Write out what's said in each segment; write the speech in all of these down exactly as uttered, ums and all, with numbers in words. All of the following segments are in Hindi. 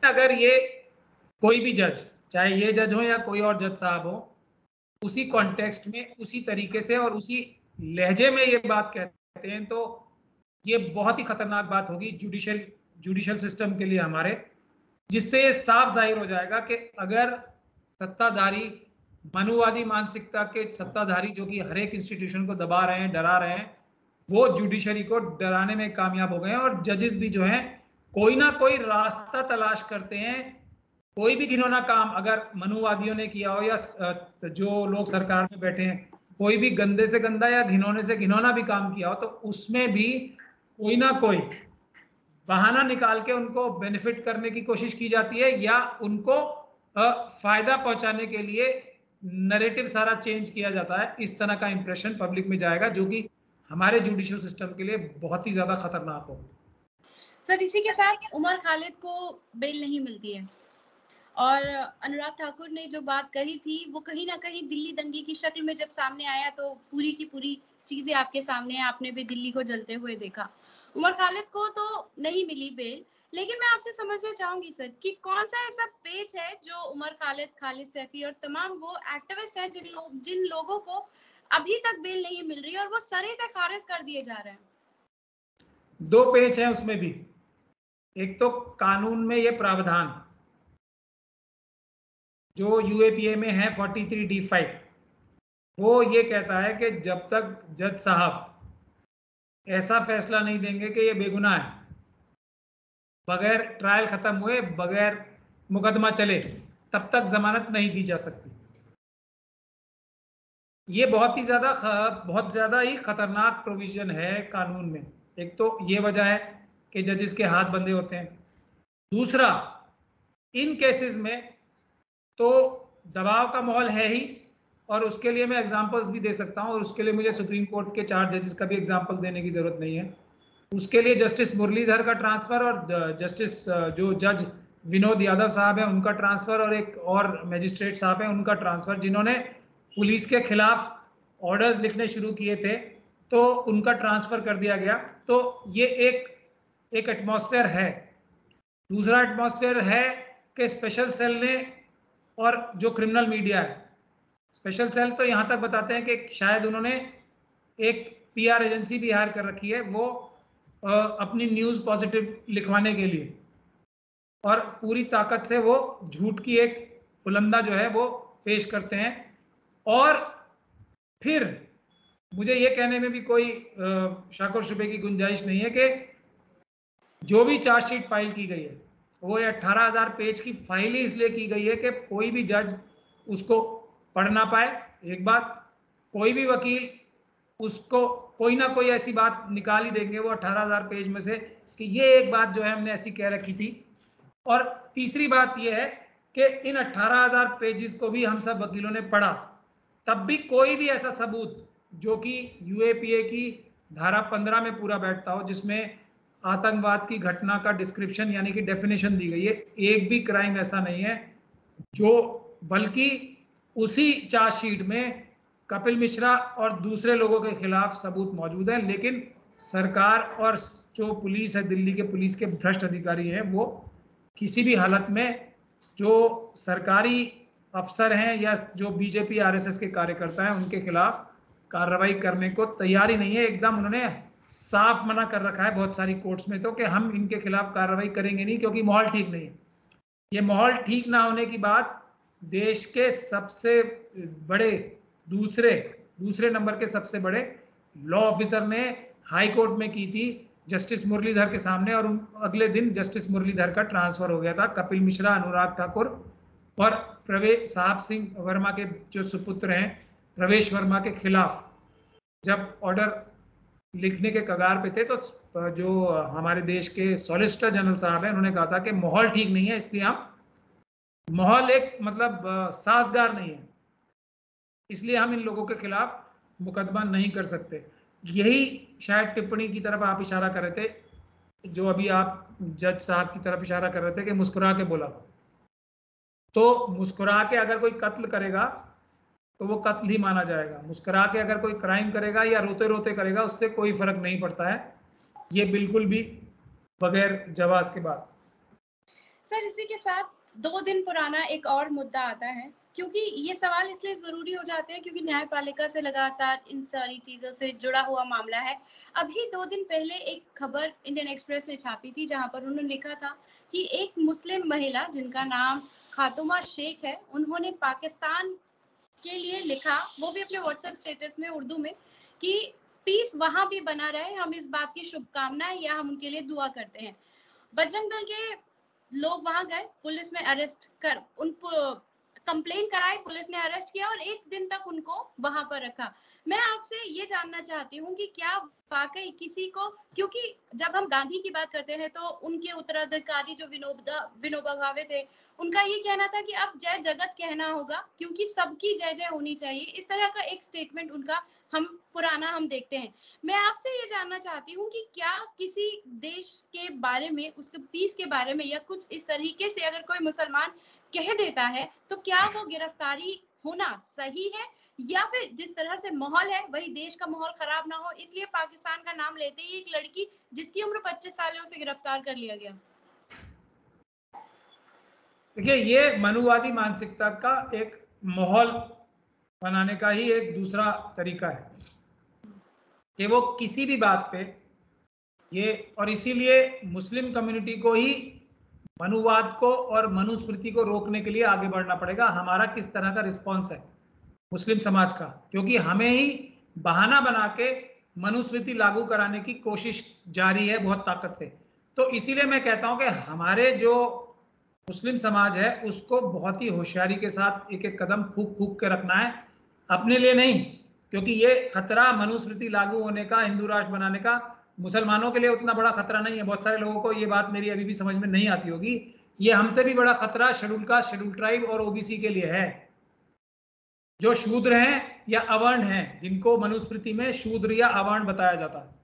लेकिन अगर ये कोई भी जज, चाहे ये जज हो या कोई और जज साहब हो, उसी कॉन्टेक्स्ट में उसी तरीके से और उसी लहजे में ये बात कहते हैं, तो ये बहुत ही खतरनाक बात होगी जुडिशियल जुडिशियल सिस्टम के लिए हमारे, जिससे ये साफ जाहिर हो जाएगा कि अगर सत्ताधारी मनुवादी मानसिकता के सत्ताधारी जो कि हर एक इंस्टीट्यूशन को दबा रहे हैं, डरा रहे हैं, वो जुडिशरी को डराने में कामयाब हो गए हैं। और जजेस भी जो हैं कोई ना कोई रास्ता तलाश करते हैं, कोई भी घिनौना काम अगर मनुवादियों ने किया हो या जो लोग सरकार में बैठे हैं कोई भी गंदे से गंदा या घिनौने से घिनौना भी काम किया हो, तो उसमें भी कोई ना कोई बहाना निकाल के उनको बेनिफिट करने की कोशिश की जाती है या उनको फायदा पहुंचाने के लिए नैरेटिव सारा चेंज किया जाता है। इस तरह का इंप्रेशन पब्लिक में जाएगा जो कि हमारे जुडिशियल सिस्टम के लिए बहुत ही ज्यादा खतरनाक हो। सर, इसी के साथ उमर खालिद को बेल नहीं मिलती है और अनुराग ठाकुर ने जो बात कही थी वो कहीं ना कहीं दिल्ली दंगे की शक्ल में जब सामने आया तो पूरी की पूरी चीजें आपके सामने है, आपने भी दिल्ली को जलते हुए देखा। उमर खालिद को तो नहीं मिली बेल, लेकिन मैं आपसे समझना चाहूंगी सर कि कौन सा ऐसा पेज है जो उमर खालिद, खालिद सैफी और तमाम वो एक्टिविस्ट हैं जिन लोग जिन लोगों को अभी तक बेल नहीं मिल रही और वो सरे से खारिज कर दिए जा रहे हैं। दो पेज हैं उसमें भी। एक तो कानून में ये प्रावधान जो यूएपीए में है फोर्टी थ्री डी फाइव, वो ये कहता है कि जब तक जज साहब ऐसा फैसला नहीं देंगे कि ये बेगुनाह है, बगैर ट्रायल खत्म हुए, बगैर मुकदमा चले, तब तक जमानत नहीं दी जा सकती। ये बहुत ही ज्यादा बहुत ज्यादा ही खतरनाक प्रोविजन है कानून में। एक तो ये वजह है कि जजेस के हाथ बंधे होते हैं। दूसरा, इन केसेस में तो दबाव का माहौल है ही, और उसके लिए मैं एग्जांपल्स भी दे सकता हूं, और उसके लिए मुझे सुप्रीम कोर्ट के चार जजेस का भी एग्जांपल देने की जरूरत नहीं है। उसके लिए जस्टिस मुरलीधर का ट्रांसफर और जस्टिस जो जज विनोद यादव साहब हैं उनका ट्रांसफर, और एक और मैजिस्ट्रेट साहब हैं उनका ट्रांसफर, जिन्होंने पुलिस के खिलाफ ऑर्डर्स लिखने शुरू किए थे, तो उनका ट्रांसफर कर दिया गया। तो ये एक एक एटमॉस्फेयर है। दूसरा एटमॉस्फेयर है कि स्पेशल सेल ने और जो क्रिमिनल मीडिया है, स्पेशल सेल तो यहां तक बताते हैं कि शायद उन्होंने एक पीआर एजेंसी भी हायर कर रखी है, वो आ, अपनी न्यूज पॉजिटिव लिखवाने के लिए, और पूरी ताकत से वो झूठ की एक बुलंदा जो है वो पेश करते हैं। और फिर मुझे ये कहने में भी कोई शक और शुबे की गुंजाइश नहीं है कि जो भी चार्जशीट फाइल की गई है वो अठारह हजार पेज की फाइल ही इसलिए की गई है कि कोई भी जज उसको पढ़ ना पाए। एक बात, कोई भी वकील उसको कोई ना कोई ऐसी बात निकाल ही देंगे वो अठारह हजार पेज में से कि ये एक बात जो है हमने ऐसी कह रखी थी। और तीसरी बात ये है कि इन अठारह हजार पेजेस को भी हम सब वकीलों ने पढ़ा, तब भी कोई भी ऐसा सबूत जो कि यूएपीए की धारा पंद्रह में पूरा बैठता हो, जिसमें आतंकवाद की घटना का डिस्क्रिप्शन यानी कि डेफिनेशन दी गई है, एक भी क्राइम ऐसा नहीं है जो, बल्कि उसी चार्जशीट में कपिल मिश्रा और दूसरे लोगों के खिलाफ सबूत मौजूद है। लेकिन सरकार और जो पुलिस है, दिल्ली के पुलिस के भ्रष्ट अधिकारी हैं, वो किसी भी हालत में जो सरकारी अफसर हैं या जो बीजेपी आरएसएस के कार्यकर्ता हैं उनके खिलाफ कार्रवाई करने को तैयार ही नहीं है। एकदम उन्होंने साफ मना कर रखा है बहुत सारी कोर्ट्स में तो कि हम इनके खिलाफ कार्रवाई करेंगे नहीं, क्योंकि माहौल ठीक नहीं है। ये माहौल ठीक ना होने की बात देश के सबसे बड़े दूसरे दूसरे नंबर के सबसे बड़े लॉ ऑफिसर ने हाई कोर्ट में की थी जस्टिस मुरलीधर के सामने, और अगले दिन जस्टिस मुरलीधर का ट्रांसफर हो गया था। कपिल मिश्रा, अनुराग ठाकुर और प्रवेश साहब सिंह वर्मा के जो सुपुत्र हैं प्रवेश वर्मा के खिलाफ जब ऑर्डर लिखने के कगार पे थे, तो जो हमारे देश के सॉलिसिटर जनरल साहब हैं उन्होंने कहा था कि माहौल ठीक नहीं है, इसलिए हम माहौल एक मतलब साजगार नहीं है, इसलिए हम इन लोगों के खिलाफ मुकदमा नहीं कर सकते। यही शायद टिप्पणी की तरफ आप इशारा कर रहे थे, जो अभी आप जज साहब की तरफ इशारा कर रहे थे कि मुस्कुरा के बोला। तो मुस्कुरा के अगर कोई कत्ल करेगा तो वो कत्ल ही माना जाएगा, मुस्कुरा के अगर कोई क्राइम करेगा या रोते रोते करेगा उससे कोई फर्क नहीं पड़ता है। ये बिल्कुल भी बगैर जवाब के बात। सर इसी के साथ दो दिन पुराना एक और मुद्दा आता है, क्योंकि ये सवाल इसलिए जरूरी हो जाते हैं क्योंकि न्यायपालिका से लगातार इन सारी चीजों से जुड़ा हुआ मामला है। अभी दो दिन पहले एक खबर इंडियन एक्सप्रेस ने छापी थी जहां पर उन्होंने लिखा था कि एक मुस्लिम महिला जिनका नाम खातुमा शेख है, उन्होंने पाकिस्तान के लिए लिखा, वो भी अपने व्हाट्सएप स्टेटस में उर्दू में, कि पीस वहां भी बना रहे, हम इस बात की शुभकामनाएं या हम उनके लिए दुआ करते हैं। बजरंग दल के लोग वहां गए, पुलिस में अरेस्ट कर उनको कंप्लेन कराई, पुलिस ने अरेस्ट किया और एक दिन तक उनको वहां पर रखा। मैं आपसे ये जानना चाहती हूँ कि क्या वाकई किसी को, क्योंकि जब हम गांधी की बात करते हैं तो उनके उत्तराधिकारी जो विनोबा विनोबा भावे थे, उनका ये कहना था कि अब जय जगत कहना होगा क्योंकि सबकी जय जय होनी चाहिए। इस तरह का एक स्टेटमेंट उनका हम पुराना हम देखते हैं। मैं आपसे ये जानना चाहती हूँ कि क्या किसी देश के बारे में, उसके पीस के बारे में या कुछ इस तरीके से अगर कोई मुसलमान कह देता है तो क्या वो गिरफ्तारी होना सही है, या फिर जिस तरह से माहौल है वही देश का माहौल खराब ना हो इसलिए पाकिस्तान का नाम लेते ही एक लड़की जिसकी उम्र पच्चीस साल है उसे गिरफ्तार कर लिया गया? देखिए, ये मनुवादी मानसिकता का एक माहौल बनाने का ही एक दूसरा तरीका है कि वो किसी भी बात पे ये, और इसीलिए मुस्लिम कम्युनिटी को ही मनुवाद को और मनुस्मृति को रोकने के लिए आगे बढ़ना पड़ेगा। हमारा किस तरह का रिस्पॉन्स है मुस्लिम समाज का, क्योंकि हमें ही बहाना बना के मनुस्मृति लागू कराने की कोशिश जारी है बहुत ताकत से। तो इसीलिए मैं कहता हूं कि हमारे जो मुस्लिम समाज है उसको बहुत ही होशियारी के साथ एक एक कदम फूक फूक के रखना है, अपने लिए नहीं, क्योंकि ये खतरा मनुस्मृति लागू होने का, हिंदू राष्ट्र बनाने का मुसलमानों के लिए उतना बड़ा खतरा नहीं है। बहुत सारे लोगों को ये बात मेरी अभी भी समझ में नहीं आती होगी। ये हमसे भी बड़ा खतरा शेड्यूल कास्ट, शेड्यूल ट्राइब और ओबीसी के लिए है, जो शूद्र हैं या अवर्ण हैं, जिनको मनुस्मृति में शूद्र या अवर्ण बताया जाता है,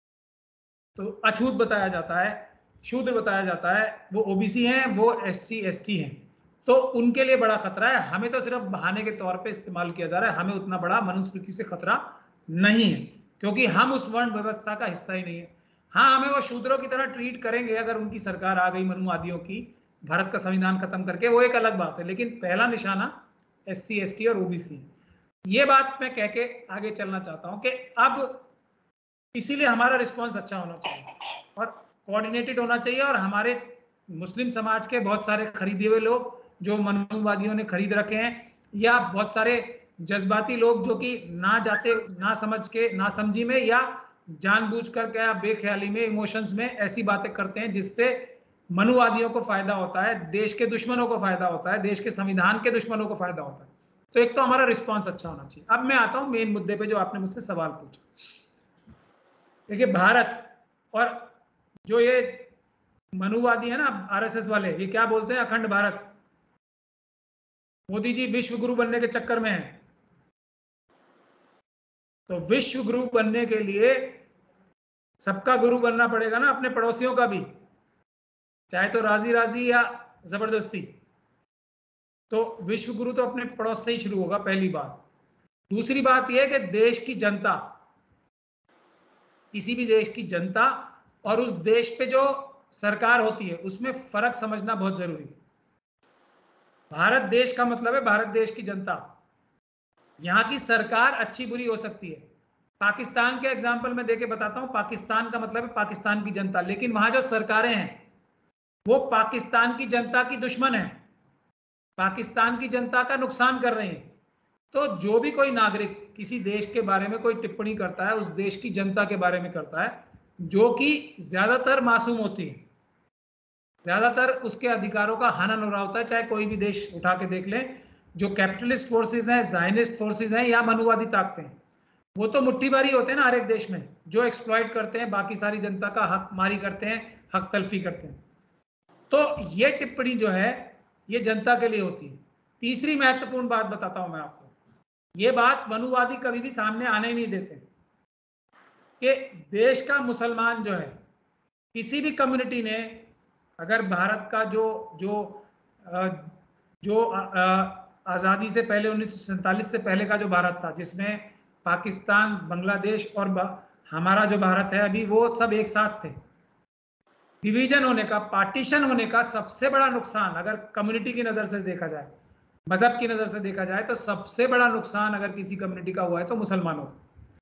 तो अछूत बताया जाता है, शूद्र बताया जाता है, वो ओबीसी हैं, वो एससी एसटी हैं, तो उनके लिए बड़ा खतरा है। हमें तो सिर्फ बहाने के तौर पे इस्तेमाल किया जा रहा है, हमें उतना बड़ा मनुस्मृति से खतरा नहीं है क्योंकि हम उस वर्ण व्यवस्था का हिस्सा ही नहीं है। हाँ, हमें वो शूद्रों की तरह ट्रीट करेंगे अगर उनकी सरकार आ गई मनुवादियों की, भारत का संविधान खत्म करके, वो एक अलग बात है, लेकिन पहला निशाना एस सी एस टी और ओबीसी। ये बात मैं कह के आगे चलना चाहता हूं कि अब इसीलिए हमारा रिस्पॉन्स अच्छा होना चाहिए और कोऑर्डिनेटेड होना चाहिए, और हमारे मुस्लिम समाज के बहुत सारे खरीदे हुए लोग जो मनुवादियों ने खरीद रखे हैं, या बहुत सारे जज्बाती लोग जो कि ना जाते ना समझ के, ना समझी में या जानबूझ कर क्या बेख्याली में, इमोशंस में ऐसी बातें करते हैं जिससे मनुवादियों को फायदा होता है, देश के दुश्मनों को फायदा होता है, देश के संविधान के दुश्मनों को फायदा होता है। तो एक तो हमारा रिस्पॉन्स अच्छा होना चाहिए। अब मैं आता हूं मेन मुद्दे पे जो आपने मुझसे सवाल पूछा। देखिए, भारत और जो ये मनुवादी है ना आरएसएस वाले, ये क्या बोलते हैं, अखंड भारत। मोदी जी विश्व गुरु बनने के चक्कर में है, तो विश्व गुरु बनने के लिए सबका गुरु बनना पड़ेगा ना, अपने पड़ोसियों का भी, चाहे तो राजी राजी या जबरदस्ती। तो विश्व गुरु तो अपने पड़ोस से ही शुरू होगा, पहली बात। दूसरी बात यह है कि देश की जनता, किसी भी देश की जनता और उस देश पे जो सरकार होती है उसमें फर्क समझना बहुत जरूरी है। भारत देश का मतलब है भारत देश की जनता। यहां की सरकार अच्छी बुरी हो सकती है। पाकिस्तान के एग्जाम्पल में देके बताता हूं, पाकिस्तान का मतलब है पाकिस्तान की जनता, लेकिन वहां जो सरकारें हैं वो पाकिस्तान की जनता की दुश्मन है, पाकिस्तान की जनता का नुकसान कर रही है। तो जो भी कोई नागरिक किसी देश के बारे में कोई टिप्पणी करता है, उस देश की जनता के बारे में करता है, जो कि ज्यादातर मासूम होती है, ज्यादातर उसके अधिकारों का हनन हो रहा होता है। चाहे कोई भी देश उठा के देख लें, जो कैपिटलिस्ट फोर्सेस हैं, ज़ायनिस्ट फोर्सेस हैं या मनुवादी ताकतें हैं, वो तो मुट्ठी भरी होते हैं ना हर एक देश में, जो एक्सप्लॉइट करते हैं, बाकी सारी जनता का हक मारी करते हैं, हक तलफी करते हैं। तो ये टिप्पणी जो है ये जनता के लिए होती है। तीसरी महत्वपूर्ण बात बताता हूं मैं आपको, ये बात मनुवादी कभी भी सामने आने ही नहीं देते कि देश का मुसलमान जो है, किसी भी कम्युनिटी ने अगर भारत का जो जो जो आज़ादी से पहले उन्नीस सौ सैंतालीस से पहले का जो भारत था, जिसमें पाकिस्तान, बांग्लादेश और हमारा जो भारत है अभी, वो सब एक साथ थे, डिवीजन होने का, पार्टीशन होने का सबसे बड़ा नुकसान अगर कम्युनिटी की नजर से देखा जाए, मजहब की नजर से देखा जाए, तो सबसे बड़ा नुकसान अगर किसी कम्युनिटी का हुआ है तो मुसलमानों का।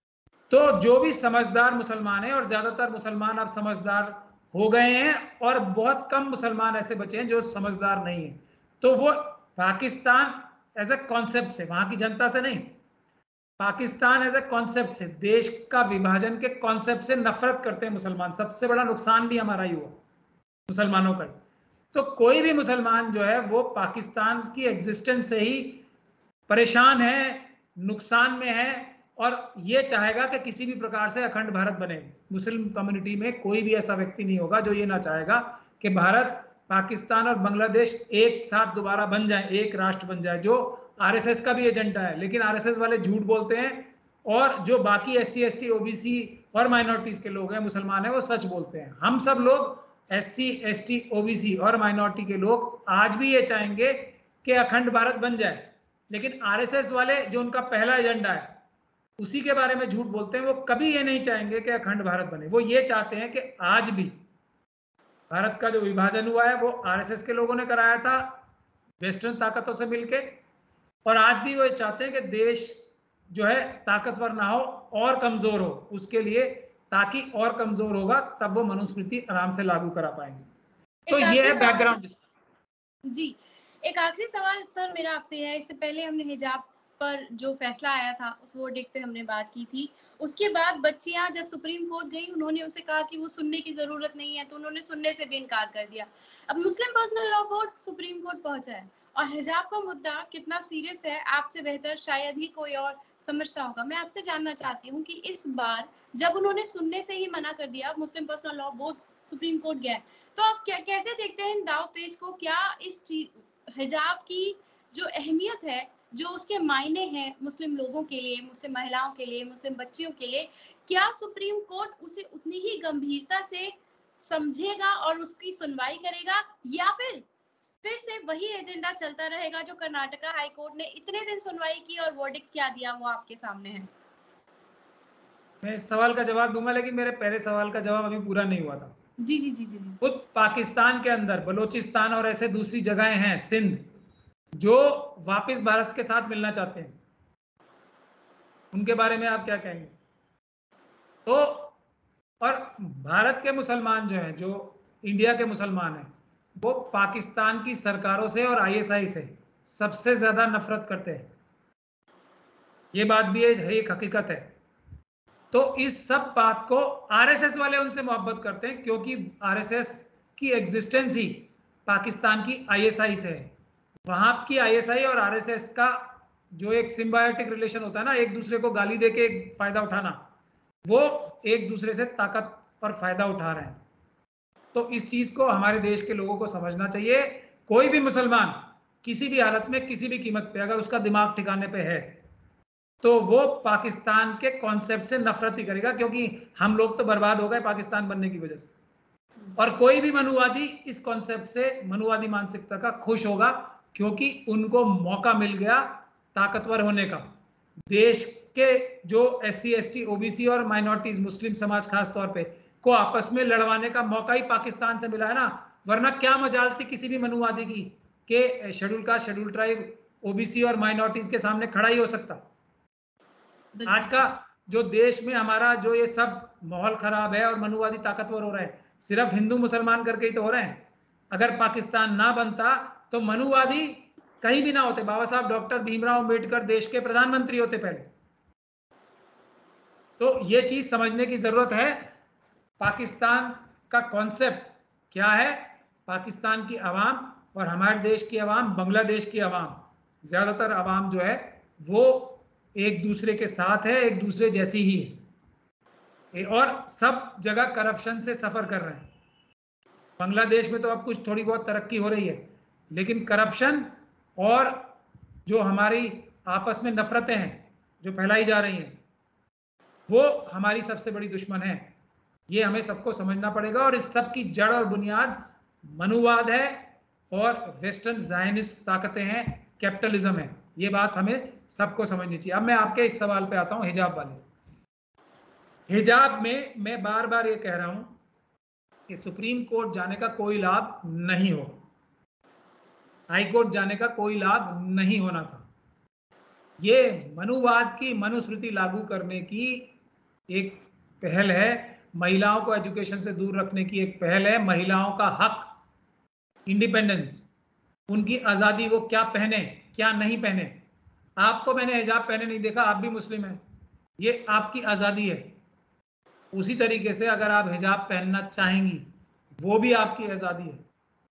तो जो भी समझदार मुसलमान है, और ज्यादातर मुसलमान अब समझदार हो गए हैं, और बहुत कम मुसलमान ऐसे बचे हैं जो समझदार नहीं है, तो वो पाकिस्तान एज ए कॉन्सेप्ट से, वहां की जनता से नहीं, पाकिस्तान एज ए कॉन्सेप्ट से, देश का विभाजन के कॉन्सेप्ट से नफरत करते हैं मुसलमान। सबसे बड़ा नुकसान भी हमारा ही हुआ, मुसलमानों का ही। तो कोई भी मुसलमान जो है वो पाकिस्तान की एग्जिस्टेंस से ही परेशान है, नुकसान में है, और ये चाहेगा कि किसी भी प्रकार से अखंड भारत बने। मुस्लिम कम्युनिटी में कोई भी ऐसा व्यक्ति नहीं होगा जो ये ना चाहेगा कि भारत, पाकिस्तान और बांग्लादेश एक साथ दोबारा बन जाए, एक राष्ट्र बन जाए, जो आरएसएस का भी एजेंडा है। लेकिन आरएसएस वाले झूठ बोलते हैं, और जो बाकी S C S T OBC और माइनॉरिटीज के लोग हैं, मुसलमान हैं, वो सच बोलते हैं। हम सब लोग S C S T OBC और माइनॉरिटी के लोग आज भी ये चाहेंगे कि अखंड भारत बन जाए, लेकिन आरएसएस वाले जो उनका पहला एजेंडा है उसी के बारे में झूठ बोलते हैं। वो कभी ये नहीं चाहेंगे कि अखंड भारत बने। वो ये चाहते हैं कि आज भी भारत का जो विभाजन हुआ है वो आरएसएस के लोगों ने कराया था वेस्टर्न ताकतों से मिलके, और आज भी वो चाहते हैं कि देश जो है ताकतवर ना हो और कमजोर हो, उसके लिए, ताकि और कमजोर होगा तब वो मनुस्मृति आराम से लागू करा पाएंगे। तो ये है बैकग्राउंड। जी, एक आखिरी सवाल सर मेरा आपसे है, इससे पहले हमने हिजाब पर जो फैसला आया था उस वर्डिक्ट पे हमने बात की थी, उसके बाद बच्चियां जब सुप्रीम कोर्ट गई उन्होंने उसे कहा कि वो सुनने की जरूरत नहीं है, तो उन्होंने सुनने से भी इनकार कर दिया। अब Muslim personal law board supreme court पहुंचा है, और हिजाब का मुद्दा कितना सीरियस है आपसे बेहतर शायद ही कोई और समझता होगा। मैं आपसे जानना चाहती हूँ कि इस बार जब उन्होंने सुनने से ही मना कर दिया, Muslim personal law board supreme court गया, तो आप क्या कैसे देखते हैं इन दाव पेच को? क्या इस हिजाब की जो अहमियत है, जो उसके मायने हैं मुस्लिम लोगों के लिए, मुस्लिम महिलाओं के लिए, मुस्लिम बच्चियों के लिए, क्या सुप्रीम कोर्ट उसे उतनी ही गंभीरता से समझेगा और उसकी सुनवाई करेगा, या फिर फिर से वही एजेंडा चलता रहेगा जो कर्नाटका हाई कोर्ट ने इतने दिन सुनवाई की और वर्डिक्ट क्या दिया वो आपके सामने है? मैं इस सवाल का जवाब दूंगा, लेकिन मेरे पहले सवाल का जवाब अभी पूरा नहीं हुआ था। जी जी जी जी खुद पाकिस्तान के अंदर बलोचिस्तान और ऐसे दूसरी जगहें हैं, सिंध, जो वापस भारत के साथ मिलना चाहते हैं, उनके बारे में आप क्या कहेंगे? तो और भारत के मुसलमान जो हैं, जो इंडिया के मुसलमान हैं, वो पाकिस्तान की सरकारों से और आईएसआई से सबसे ज्यादा नफरत करते हैं। ये बात भी है, एक हकीकत है। तो इस सब बात को आरएसएस वाले उनसे मोहब्बत करते हैं, क्योंकि आरएसएस की एग्जिस्टेंस ही पाकिस्तान की आईएसआई से है। वहां की आईएसआई और आरएसएस का जो एक सिम्बायोटिक रिलेशन होता है ना, एक दूसरे को गाली देके एक फायदा उठाना, वो एक दूसरे से ताकत और फायदा उठा रहे हैं। तो इस चीज को हमारे देश के लोगों को समझना चाहिए। कोई भी मुसलमान किसी भी हालत में, किसी भी कीमत पे, अगर उसका दिमाग ठिकाने पे है, तो वो पाकिस्तान के कॉन्सेप्ट से नफरत ही करेगा, क्योंकि हम लोग तो बर्बाद हो गए पाकिस्तान बनने की वजह से। और कोई भी मनुवादी इस कॉन्सेप्ट से, मनुवादी मानसिकता का खुश होगा, क्योंकि उनको मौका मिल गया ताकतवर होने का। देश के जो S C S T OBC और माइनॉरिटीज, मुस्लिम समाज खास तौर पे, को आपस में लड़वाने का मौका ही पाकिस्तान से मिला है ना। वरना क्या मजाल थी किसी भी मनुवादी की कि schedule caste, schedule tribe, OBC और माइनॉरिटीज के सामने खड़ा ही हो सकता। आज का जो देश में हमारा जो ये सब माहौल खराब है और मनुवादी ताकतवर हो रहे हैं, सिर्फ हिंदू मुसलमान करके ही तो हो रहे हैं। अगर पाकिस्तान ना बनता तो मनुवादी कहीं भी ना होते। बाबा साहब डॉक्टर भीमराव अंबेडकर देश के प्रधानमंत्री होते पहले। तो ये चीज समझने की जरूरत है। पाकिस्तान का कॉन्सेप्ट क्या है? पाकिस्तान की आवाम और हमारे देश की आवाम, बांग्लादेश की आवाम, ज्यादातर आवाम जो है वो एक दूसरे के साथ है, एक दूसरे जैसी ही है, और सब जगह करप्शन से सफर कर रहे हैं। बांग्लादेश में तो अब कुछ थोड़ी बहुत तरक्की हो रही है, लेकिन करप्शन और जो हमारी आपस में नफरतें हैं जो फैलाई जा रही हैं, वो हमारी सबसे बड़ी दुश्मन है। ये हमें सबको समझना पड़ेगा। और इस सब की जड़ और बुनियाद मनुवाद है और वेस्टर्न ज़ायनिस्ट ताकतें हैं, कैपिटलिज्म है। ये बात हमें सबको समझनी चाहिए। अब मैं आपके इस सवाल पे आता हूं, हिजाब वाले। हिजाब में मैं बार बार ये कह रहा हूं कि सुप्रीम कोर्ट जाने का कोई लाभ नहीं हो, हाई कोर्ट जाने का कोई लाभ नहीं होना था। ये मनुवाद की मनुस्मृति लागू करने की एक पहल है, महिलाओं को एजुकेशन से दूर रखने की एक पहल है, महिलाओं का हक, इंडिपेंडेंस, उनकी आजादी, वो क्या पहने क्या नहीं पहने। आपको मैंने हिजाब पहने नहीं देखा, आप भी मुस्लिम हैं, ये आपकी आजादी है। उसी तरीके से अगर आप हिजाब पहनना चाहेंगी, वो भी आपकी आजादी है,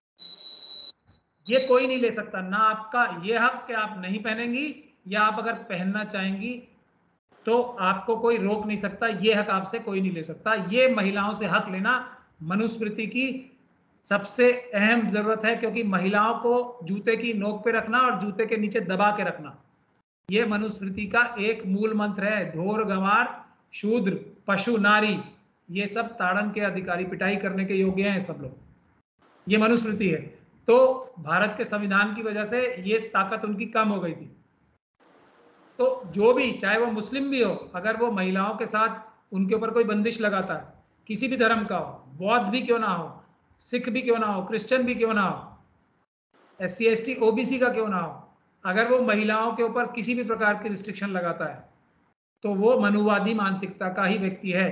ये कोई नहीं ले सकता। ना आपका ये हक कि आप नहीं पहनेंगी, या आप अगर पहनना चाहेंगी तो आपको कोई रोक नहीं सकता, ये हक आपसे कोई नहीं ले सकता। ये महिलाओं से हक लेना मनुस्मृति की सबसे अहम जरूरत है, क्योंकि महिलाओं को जूते की नोक पे रखना और जूते के नीचे दबा के रखना, ये मनुस्मृति का एक मूल मंत्र है। ढोर गंवार शूद्र पशु नारी, ये सब ताड़न के अधिकारी, पिटाई करने के योग्य हैं सब लोग, ये मनुस्मृति है। तो भारत के संविधान की वजह से ये ताकत उनकी कम हो गई थी। तो जो भी, चाहे वो मुस्लिम भी हो, अगर वो महिलाओं के साथ उनके ऊपर कोई बंदिश लगाता है, किसी भी धर्म का हो, बौद्ध भी क्यों ना हो, सिख भी क्यों ना हो, क्रिश्चियन भी क्यों ना हो, S C S T O B C का क्यों ना हो, अगर वो महिलाओं के ऊपर किसी भी प्रकार की रिस्ट्रिक्शन लगाता है तो वो मनुवादी मानसिकता का ही व्यक्ति है,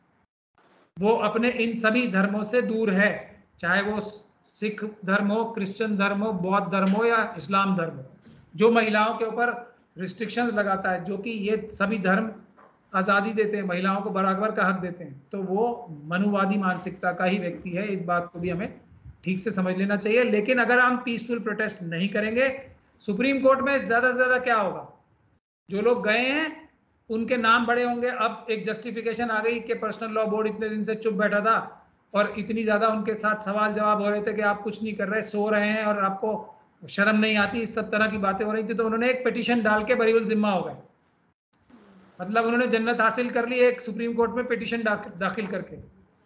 वो अपने इन सभी धर्मों से दूर है, चाहे वो सिख धर्म हो, क्रिश्चियन धर्म हो, बौद्ध धर्म हो या इस्लाम धर्म हो। जो महिलाओं के ऊपर रिस्ट्रिक्शंस लगाता है, जो कि ये सभी धर्म आज़ादी देते हैं, महिलाओं को बराबर का हक देते हैं, तो वो मनुवादी मानसिकता का ही व्यक्ति है। इस बात को भी हमें ठीक से समझ लेना चाहिए। लेकिन अगर हम पीसफुल प्रोटेस्ट नहीं करेंगे, सुप्रीम कोर्ट में ज्यादा से ज्यादा क्या होगा, जो लोग गए हैं उनके नाम बड़े होंगे। अब एक जस्टिफिकेशन आ गई कि पर्सनल लॉ बोर्ड इतने दिन से चुप बैठा था और इतनी ज्यादा उनके साथ सवाल जवाब हो रहे थे कि आप कुछ नहीं कर रहे, सो रहे हैं और आपको शर्म नहीं आती, इस सब तरह की बातें हो रही थी, तो उन्होंने एक पिटीशन डाल के बरीउल जिम्मा हो गए। मतलब उन्होंने जन्नत हासिल कर ली एक सुप्रीम कोर्ट में पिटीशन दाखिल करके,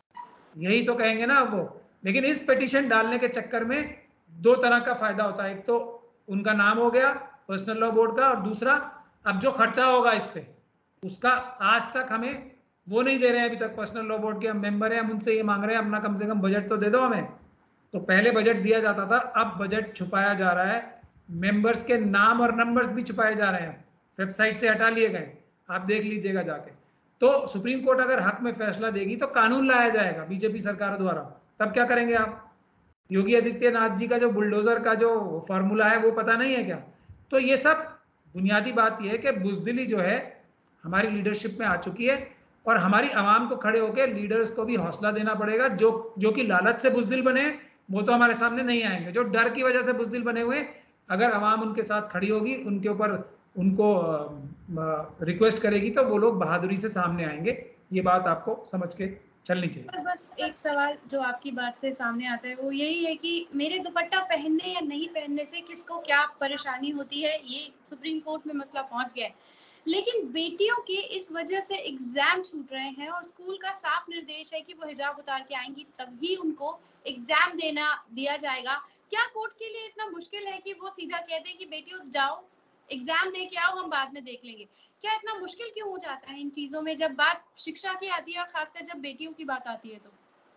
यही तो कहेंगे ना वो। लेकिन इस पिटीशन डालने के चक्कर में दो तरह का फायदा होता है, एक तो उनका नाम हो गया पर्सनल लॉ बोर्ड का, और दूसरा अब जो खर्चा होगा इस पे, उसका आज तक हमें वो नहीं दे रहे हैं। अभी तक पर्सनल लॉ बोर्ड के हम मेंबर हैं, हम उनसे ये मांग रहे हैं अपना कम से कम बजट तो दे दो हमें। तो पहले बजट दिया जाता था, अब बजट छुपाया जा रहा है, मेंबर्स के नाम और नंबर्स भी छुपाए जा रहे हैं, वेबसाइट से हटा लिए गए, आप देख लीजिएगा जाके। तो सुप्रीम कोर्ट अगर हक में फैसला देगी तो कानून लाया जाएगा बीजेपी सरकार द्वारा, तब क्या करेंगे आप? योगी आदित्यनाथ जी का जो बुलडोजर का जो फॉर्मूला है वो पता नहीं है क्या? तो ये सब बुनियादी बात यह है कि बुजदिली जो है हमारी लीडरशिप में आ चुकी है, और हमारी आवाम को खड़े होकर लीडर्स को भी हौसला देना पड़ेगा। जो जो कि लालच से बुजदिल बने वो तो हमारे सामने नहीं आएंगे, जो डर की वजह से बुजदिल बने हुए, अगर आवाम उनके साथ खड़ी होगी, उनके ऊपर उनको रिक्वेस्ट करेगी, तो वो लोग बहादुरी से सामने आएंगे। ये बात आपको समझ के चलनी चाहिए। बस बस एक सवाल जो आपकी बात से सामने आता है वो यही है कि मेरे दुपट्टा पहनने या नहीं पहनने से किसको क्या परेशानी होती है, ये सुप्रीम कोर्ट में मसला पहुंच गया है। लेकिन बेटियों के इस वजह से एग्जाम छूट रहे हैं और स्कूल का साफ निर्देश है कि वो हिजाब उतार के आएंगी तभी उनको एग्जाम देना दिया जाएगा। क्या कोर्ट के लिए इतना मुश्किल है कि वो सीधा कहते हैं कि बेटियों जाओ एग्जाम दे के आओ, हम बाद में देख लेंगे? क्या इतना मुश्किल क्यों हो जाता है इन चीजों में जब बात शिक्षा की आती है और खासकर जब बेटियों की बात आती है? तो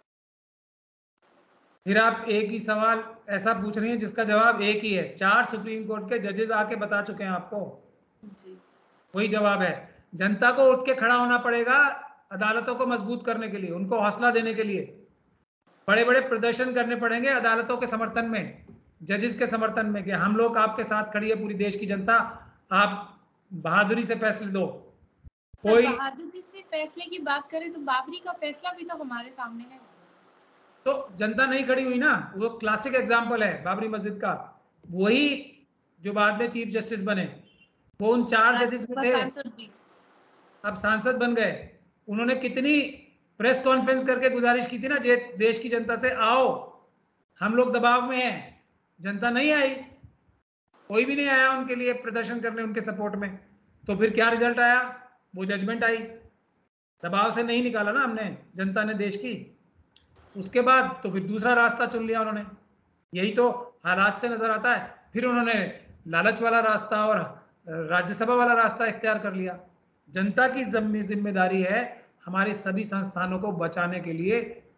फिर आप एक ही सवाल ऐसा पूछ रही हैं जिसका जवाब एक ही है, चार सुप्रीम कोर्ट के जजेस आके बता चुके हैं आपको जी। वही जवाब है। जनता को उठ के खड़ा होना पड़ेगा अदालतों को मजबूत करने के लिए, उनको हौसला देने के लिए बड़े बड़े प्रदर्शन करने पड़ेंगे अदालतों के समर्थन में, जजेस के समर्थन में, कि हम लोग आपके साथ खड़ी है, पूरी देश की जनता, आप बहादुरी से फैसले दो। कोई बहादुरी से फैसले की बात करें तो बाबरी का फैसला भी तो हमारे सामने है। तो जनता नहीं खड़ी हुई ना, वो क्लासिक एग्जांपल है बाबरी मस्जिद का। वही जो बाद में चीफ जस्टिस बने, वो उन चार जजेस में थे, अब सांसद बन गए। उन्होंने कितनी प्रेस कॉन्फ्रेंस करके गुजारिश की थी ना देश की जनता से, आओ हम लोग दबाव में हैं। जनता नहीं आई, कोई भी नहीं आया उनके लिए प्रदर्शन करने, उनके सपोर्ट में। तो फिर क्या रिजल्ट आया? वो जजमेंट आई। दबाव से नहीं निकाला ना हमने, जनता ने देश की। उसके बाद तो फिर दूसरा रास्ता चुन लिया उन्होंने, यही तो हालात से नजर आता है। फिर उन्होंने लालच वाला रास्ता और राज्यसभा वाला रास्ता इख्तियार कर लिया। जनता की जिम्मेदारी है हमारे सभी संस्थानों को बचाने के लिए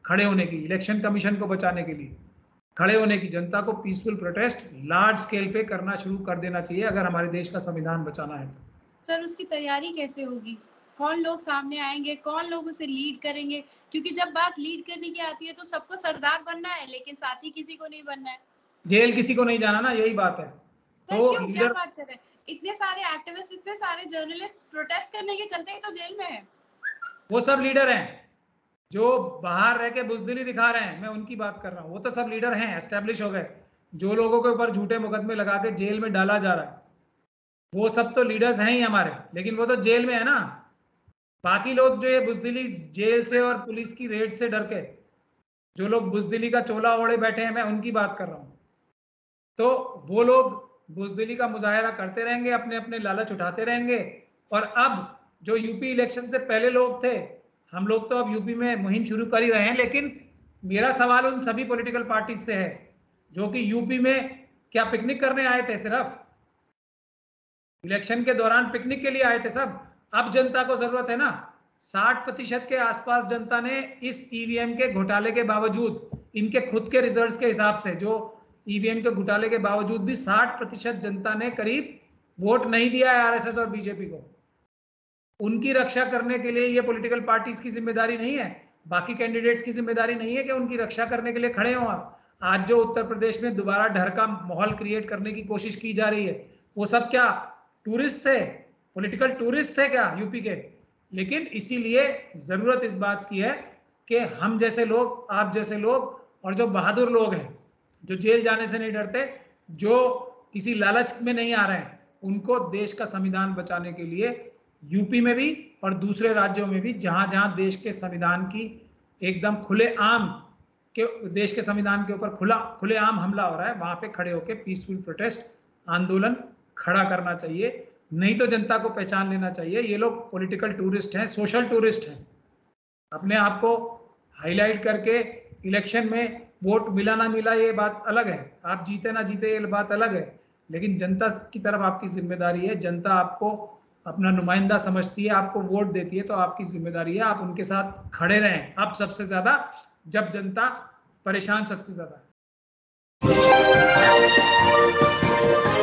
खड़े होने की, इलेक्शन कमीशन को बचाने के लिए खड़े होने की, जनता को पीसफुल प्रोटेस्ट लार्ज स्केल पे करना शुरू कर देना चाहिए अगर हमारे देश का संविधान बचाना है तो। सर उसकी तैयारी कैसे होगी? कौन लोग सामने आएंगे, कौन लोग उसे लीड करेंगे? क्योंकि जब बात लीड करने की आती है तो सबको सरदार बनना है, लेकिन साथ ही किसी को नहीं बनना है। जेल किसी को नहीं जाना ना, यही बात है। तो क्यों, क्या बात कर रहे हैं? इतने सारे एक्टिविस्ट, इतने सारे जर्नलिस्ट प्रोटेस्ट करने के चलते ही तो जेल में है। वो सब लीडर हैं जो बाहर रह के बुजदिली दिखा रहे हैं, मैं उनकी बात कर रहा हूँ। वो तो सब लीडर हैं, एस्टेब्लिश हो गए। जो लोगों के ऊपर झूठे मुकदमे लगा के जेल में डाला जा रहा है वो सब तो लीडर्स हैं ही हमारे, लेकिन वो तो जेल में है ना। बाकी लोग जो ये बुजदिली जेल से और पुलिस की रेड से डर के जो लोग बुजदिली का चोला ओढ़े बैठे हैं, मैं उनकी बात कर रहा हूँ। तो वो लोग बुजदिली का मुजाहरा करते रहेंगे, अपने अपने लालच उठाते रहेंगे। और अब जो यूपी इलेक्शन से पहले लोग थे, हम लोग तो अब यूपी में मुहिम शुरू कर ही रहे हैं, लेकिन मेरा सवाल उन सभी पॉलिटिकल पार्टी से है जो कि यूपी में क्या पिकनिक करने आए थे, सिर्फ इलेक्शन के दौरान पिकनिक के लिए आए थे सब। अब जनता को जरूरत है ना, साठ प्रतिशत के आसपास जनता ने इस ईवीएम के घोटाले के बावजूद, इनके खुद के रिजल्ट्स के हिसाब से, जो ईवीएम के घोटाले के बावजूद भी साठ प्रतिशत जनता ने करीब वोट नहीं दिया है आरएसएस और बीजेपी को। उनकी रक्षा करने के लिए ये पॉलिटिकल पार्टीज की जिम्मेदारी नहीं है, बाकी कैंडिडेट्स की जिम्मेदारी नहीं है कि उनकी रक्षा करने के लिए खड़े हों। आज जो उत्तर प्रदेश में दोबारा डर का माहौल क्रिएट करने की कोशिश की जा रही है, वो सब क्या टूरिस्ट थे, पॉलिटिकल टूरिस्ट थे क्या यूपी के? लेकिन इसीलिए जरूरत इस बात की है कि हम जैसे लोग, आप जैसे लोग, और जो बहादुर लोग हैं, जो जेल जाने से नहीं डरते, जो किसी लालच में नहीं आ रहे हैं, उनको देश का संविधान बचाने के लिए यूपी में भी और दूसरे राज्यों में भी जहां जहां देश के संविधान की एकदम खुले आम के देश के संविधान के ऊपर खुला खुले आम हमला हो रहा है, वहां पे खड़े होकर पीसफुल प्रोटेस्ट आंदोलन खड़ा करना चाहिए। नहीं तो जनता को पहचान लेना चाहिए ये लोग पॉलिटिकल टूरिस्ट हैं, सोशल टूरिस्ट हैं। अपने आप को हाईलाइट करके इलेक्शन में वोट मिला ना मिला ये बात अलग है, आप जीते ना जीते ये बात अलग है, लेकिन जनता की तरफ आपकी जिम्मेदारी है। जनता आपको अपना नुमाइंदा समझती है, आपको वोट देती है, तो आपकी जिम्मेदारी है आप उनके साथ खड़े रहें। अब सबसे ज्यादा जब जनता परेशान सबसे ज्यादा है।